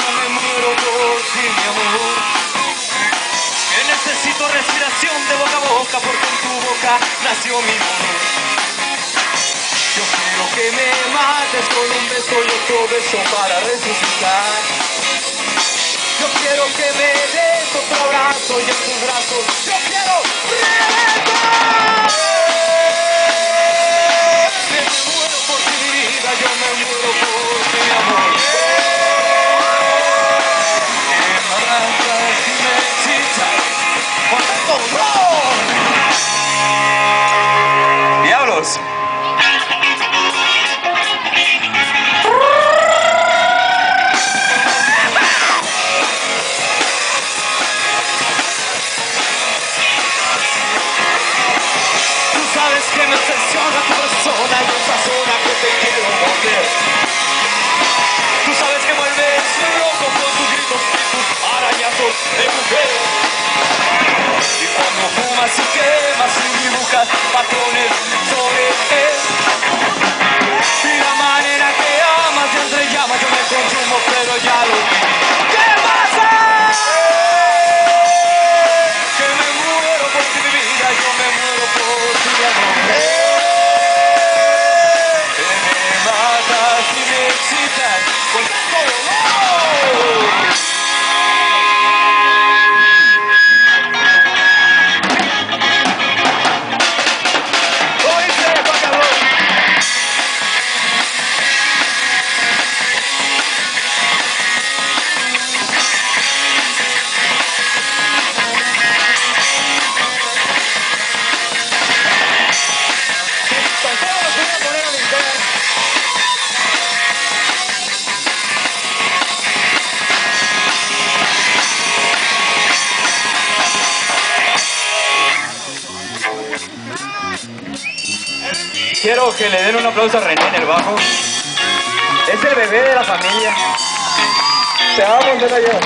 me muero por ti, mi amor. Que necesito respiración de boca a boca, porque en tu boca nació mi dolor. Yo quiero que me mates con un beso y otro beso para resucitar. Yo quiero que me des otro abrazo y en tus brazos yo quiero reventar. Me muero por ti, mi vida, yo me muero por ti, mi amor. Que me arrancas y me excitas con tanto dolor. ¡Diablos! Que me obsesiona tu persona y esa zona que te quiero morder. Tú sabes que vuelves loco con tus gritos y tus arañazos de mujer. Y cuando fumas y quemas y dibujas patrones sobre él. Y la manera que amas y entre llamas yo me consumo, pero ya lo vi. ¿Qué pasa? Que me muero por ti, mi vida, yo me muero por ti, amor. Con todo dolor. Oíste, pagado. Quiero que le den un aplauso a René en el bajo. Es el bebé de la familia. Te amo, ven allá.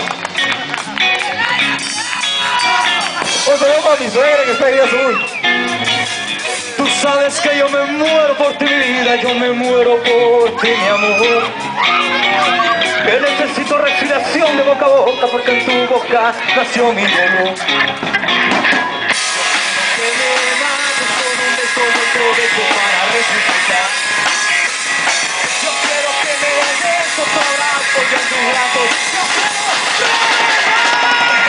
Un saludo para mi suegra que está ahí azul. Tú sabes que yo me muero por ti, mi vida, yo me muero por ti, mi amor. Que necesito respiración de boca a boca, porque en tu boca nació mi dolor. Para resucitar. Yo quiero que me des otro abrazo y en tus brazos yo quiero reventar.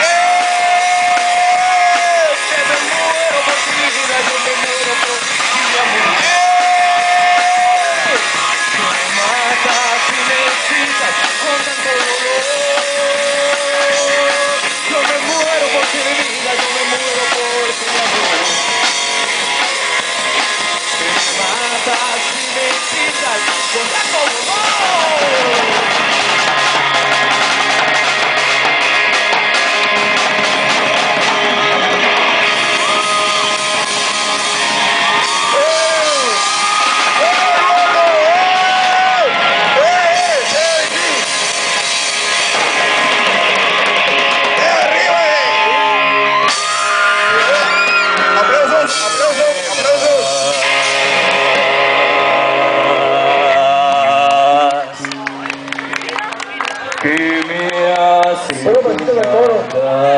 Que me muero por ti, mi vida, yo me muero por ti, mi amor. Que me matas y me excitas con tanto dolor. Yo me muero por ti, mi vida, yo me muero por ti, mi amor. Matas y me excitas con tanto dolor. Que me hace